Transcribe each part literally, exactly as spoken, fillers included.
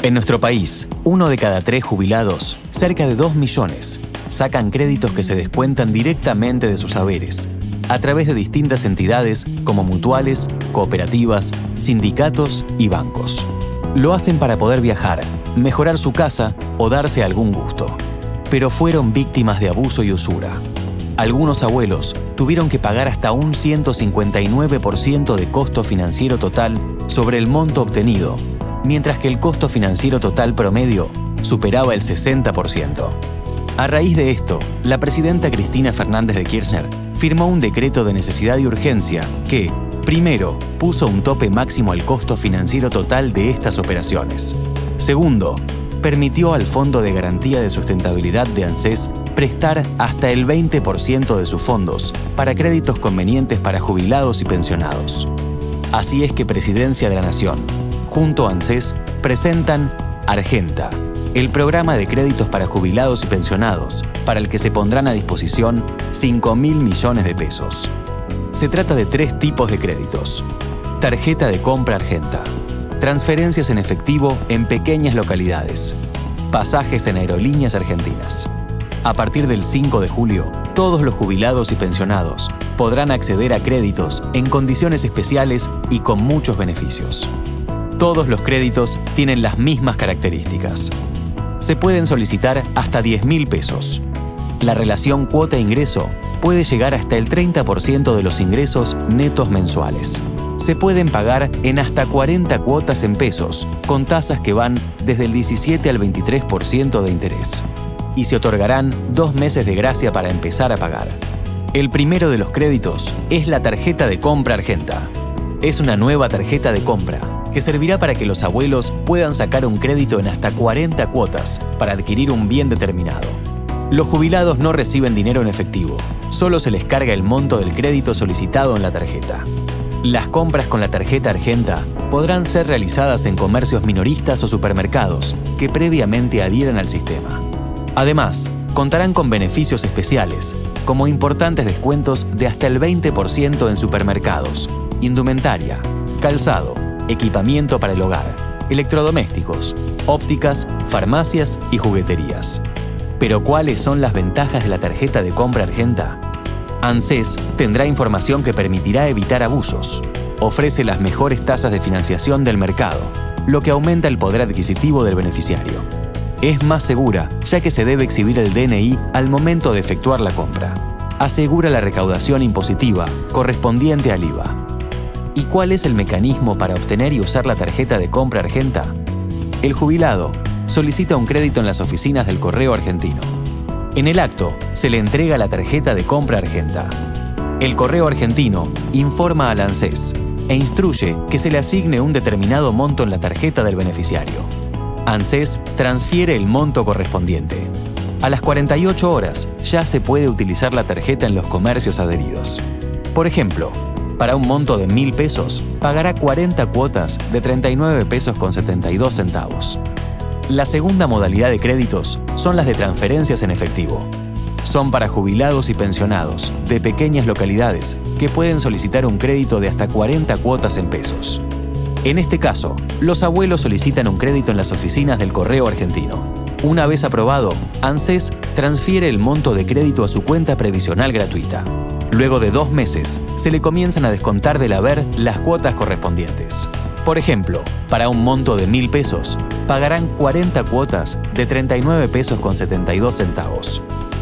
En nuestro país, uno de cada tres jubilados, cerca de dos millones, sacan créditos que se descuentan directamente de sus haberes, a través de distintas entidades como mutuales, cooperativas, sindicatos y bancos. Lo hacen para poder viajar, mejorar su casa o darse algún gusto. Pero fueron víctimas de abuso y usura. Algunos abuelos tuvieron que pagar hasta un ciento cincuenta y nueve por ciento de costo financiero total sobre el monto obtenido, mientras que el costo financiero total promedio superaba el sesenta por ciento. A raíz de esto, la presidenta Cristina Fernández de Kirchner firmó un decreto de necesidad y urgencia que, primero, puso un tope máximo al costo financiero total de estas operaciones. Segundo, permitió al Fondo de Garantía de Sustentabilidad de ANSES prestar hasta el veinte por ciento de sus fondos para créditos convenientes para jubilados y pensionados. Así es que Presidencia de la Nación, junto a ANSES, presentan Argenta, el programa de créditos para jubilados y pensionados, para el que se pondrán a disposición cinco mil millones de pesos. Se trata de tres tipos de créditos. Tarjeta de compra Argenta, transferencias en efectivo en pequeñas localidades, pasajes en aerolíneas argentinas. A partir del cinco de julio, todos los jubilados y pensionados podrán acceder a créditos en condiciones especiales y con muchos beneficios. Todos los créditos tienen las mismas características. Se pueden solicitar hasta diez mil pesos. La relación cuota-ingreso puede llegar hasta el treinta por ciento de los ingresos netos mensuales. Se pueden pagar en hasta cuarenta cuotas en pesos, con tasas que van desde el diecisiete al veintitrés por ciento de interés. Y se otorgarán dos meses de gracia para empezar a pagar. El primero de los créditos es la tarjeta de compra Argenta. Es una nueva tarjeta de compra que servirá para que los abuelos puedan sacar un crédito en hasta cuarenta cuotas para adquirir un bien determinado. Los jubilados no reciben dinero en efectivo, solo se les carga el monto del crédito solicitado en la tarjeta. Las compras con la tarjeta Argenta podrán ser realizadas en comercios minoristas o supermercados que previamente adhieran al sistema. Además, contarán con beneficios especiales, como importantes descuentos de hasta el veinte por ciento en supermercados, indumentaria, calzado, equipamiento para el hogar, electrodomésticos, ópticas, farmacias y jugueterías. ¿Pero cuáles son las ventajas de la tarjeta de compra Argenta? ANSES tendrá información que permitirá evitar abusos. Ofrece las mejores tasas de financiación del mercado, lo que aumenta el poder adquisitivo del beneficiario. Es más segura, ya que se debe exhibir el D N I al momento de efectuar la compra. Asegura la recaudación impositiva correspondiente al I V A. ¿Y cuál es el mecanismo para obtener y usar la tarjeta de compra Argenta? El jubilado solicita un crédito en las oficinas del Correo Argentino. En el acto, se le entrega la tarjeta de compra Argenta. El Correo Argentino informa al ANSES e instruye que se le asigne un determinado monto en la tarjeta del beneficiario. ANSES transfiere el monto correspondiente. A las cuarenta y ocho horas ya se puede utilizar la tarjeta en los comercios adheridos. Por ejemplo, para un monto de mil pesos, pagará cuarenta cuotas de treinta y nueve pesos con setenta y dos centavos. La segunda modalidad de créditos son las de transferencias en efectivo. Son para jubilados y pensionados de pequeñas localidades que pueden solicitar un crédito de hasta cuarenta cuotas en pesos. En este caso, los abuelos solicitan un crédito en las oficinas del Correo Argentino. Una vez aprobado, ANSES transfiere el monto de crédito a su cuenta previsional gratuita. Luego de dos meses, se le comienzan a descontar del haber las cuotas correspondientes. Por ejemplo, para un monto de mil pesos, pagarán cuarenta cuotas de treinta y nueve pesos con setenta y dos centavos.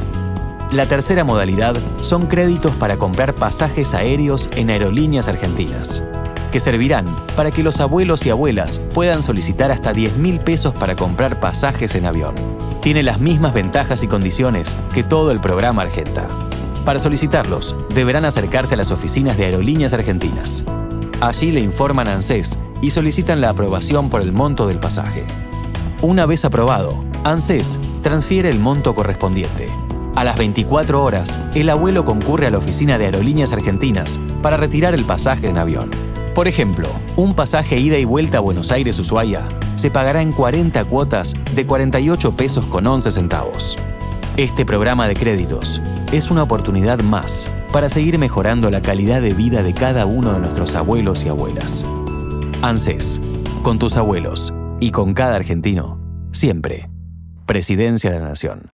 La tercera modalidad son créditos para comprar pasajes aéreos en aerolíneas argentinas, que servirán para que los abuelos y abuelas puedan solicitar hasta diez mil pesos para comprar pasajes en avión. Tiene las mismas ventajas y condiciones que todo el programa Argenta. Para solicitarlos, deberán acercarse a las oficinas de Aerolíneas Argentinas. Allí le informan a ANSES y solicitan la aprobación por el monto del pasaje. Una vez aprobado, ANSES transfiere el monto correspondiente. A las veinticuatro horas, el abuelo concurre a la oficina de Aerolíneas Argentinas para retirar el pasaje en avión. Por ejemplo, un pasaje ida y vuelta a Buenos Aires-Ushuaia se pagará en cuarenta cuotas de cuarenta y ocho pesos con once centavos. Este programa de créditos es una oportunidad más para seguir mejorando la calidad de vida de cada uno de nuestros abuelos y abuelas. ANSES, con tus abuelos Y con cada argentino, siempre. Presidencia de la Nación.